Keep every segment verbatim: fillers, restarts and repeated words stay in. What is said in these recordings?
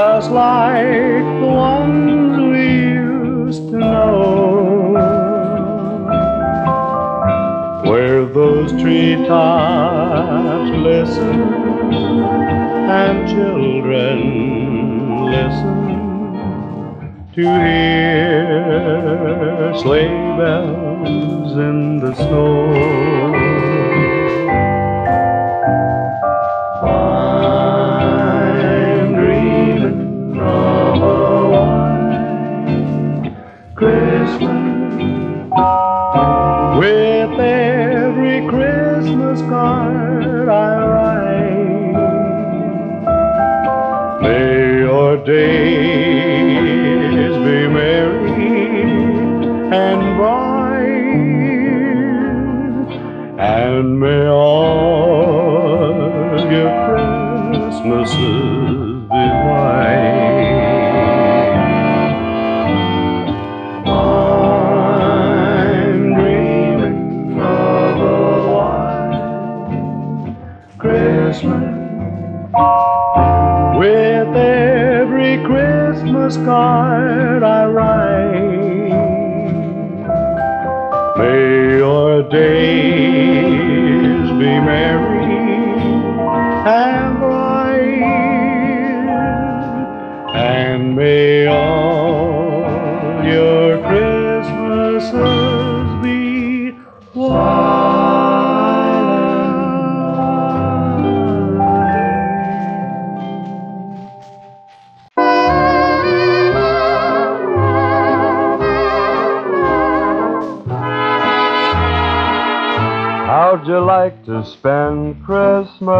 just like the ones we used to know, where those treetops glisten and children listen to hear sleigh bells in the snow. I'm dreaming of a white Christmas, with every Christmas card I write. May your days be merry and bright, and may all your Christmases be white. I'm dreaming of a white Christmas, with every Christmas card I write. May your days be merry and bright, and may all your Christmases be white. How'd you like to spend Christmas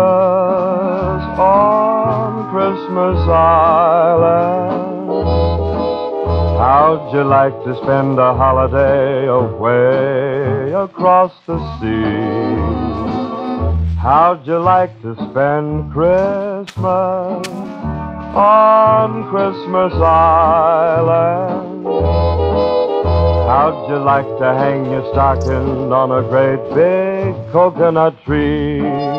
on Christmas Island? How'd you like to spend a holiday away across the sea? How'd you like to spend Christmas on Christmas Island? How'd you like to hang your stocking on a great big coconut tree?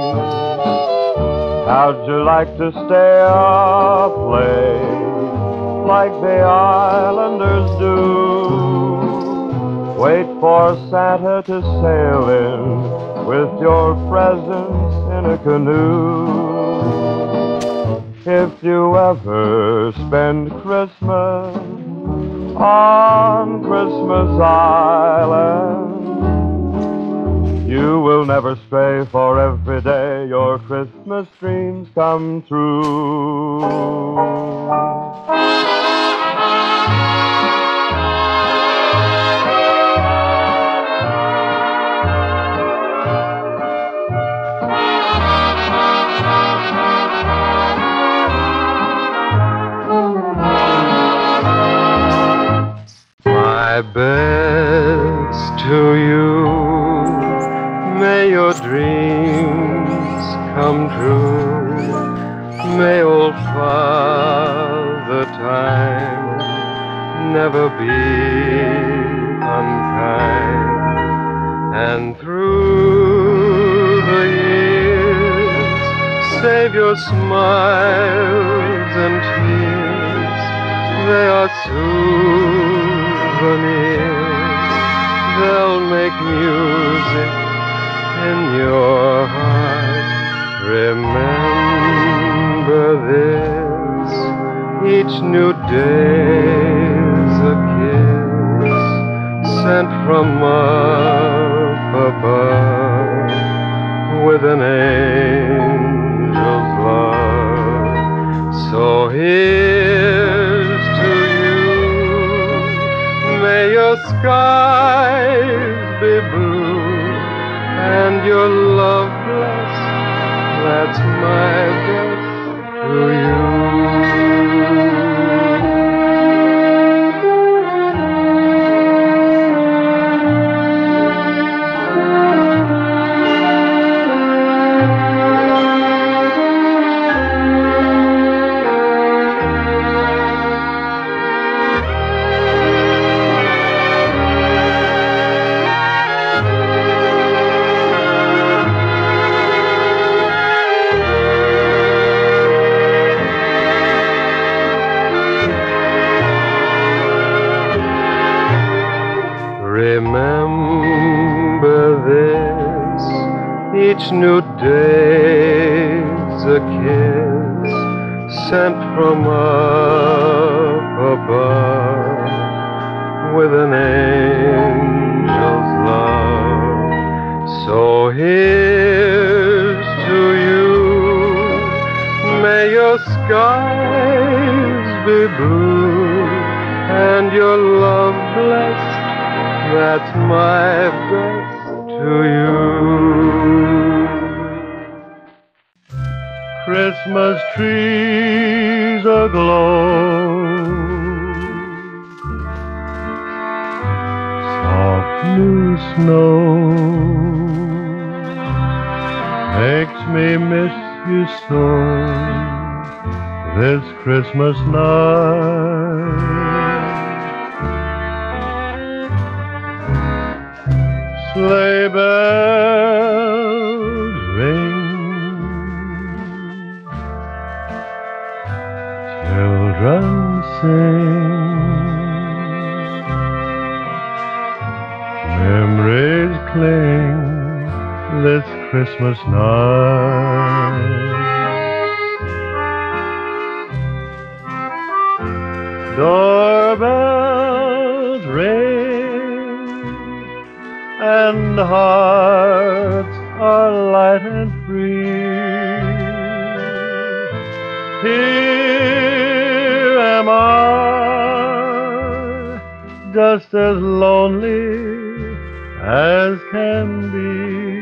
How'd you like to stay up late like the islanders do? Wait for Santa to sail in with your presents in a canoe. If you ever spend Christmas on Christmas Island, you will never stray, for every day your Christmas dreams come true. My best to you, may your dreams come true. May old Father Time never be unkind, and through the years save your smiles and tears. They are souvenirs, they'll make music in your heart. Remember this, each new day's a kiss sent from up above with an angel's love. So here's to you, may your skies be blue and your love blessed. That's my best to you. Each new day's a kiss sent from up above with an angel's love. So here's to you. May your skies be blue and your love blessed. That's my best to you. Christmas trees aglow, soft new snow makes me miss you so this Christmas night. Sleigh bells ring, children sing, memories cling this Christmas night. Doorbells ring and hearts are light and free. Here am I, just as lonely as can be.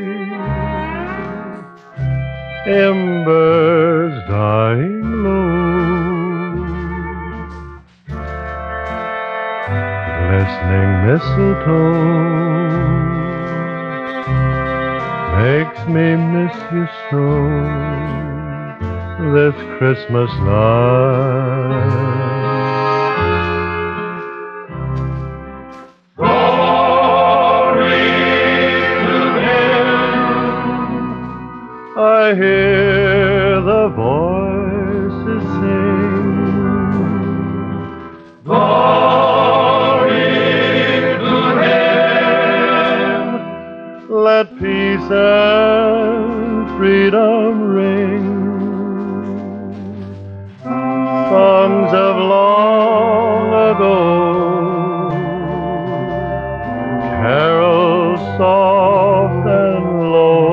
Embers dying low, glistening mistletoe makes me miss you so this Christmas night. I hear the voices sing, glory to Him. Let peace and freedom ring, songs of long ago, carols soft and low,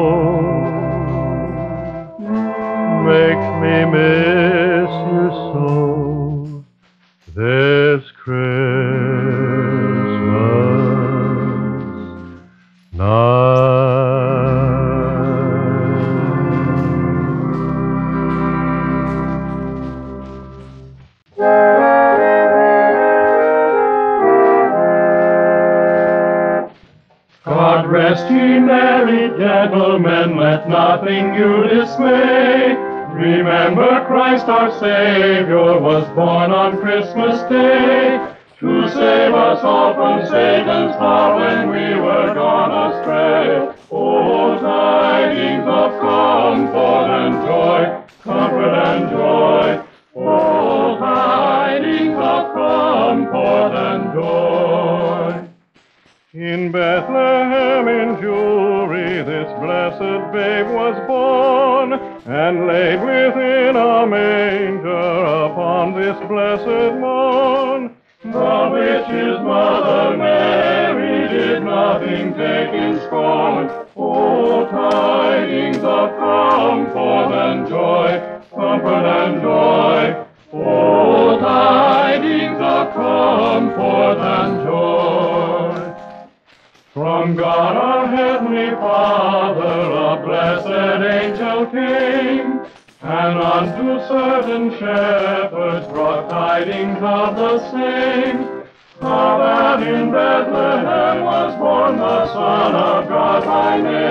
makes me miss you so this Christmas night. God rest ye merry gentlemen, let nothing you dismay. Remember Christ our Savior was born on Christmas Day to save us all from Satan's power when we were gone astray. Oh, tidings of comfort and joy, comfort and joy. Oh, tidings of comfort and joy. In Bethlehem in Jewry this blessed babe was born, and laid within a manger upon this blessed morn. The which his mother Mary did nothing take in scorn. Oh, tidings of comfort and joy, comfort and joy. Oh, tidings of comfort and joy. From God our Heavenly Father a blessed angel came, and unto certain shepherds brought tidings of the same, how that in Bethlehem was born the Son of God by name.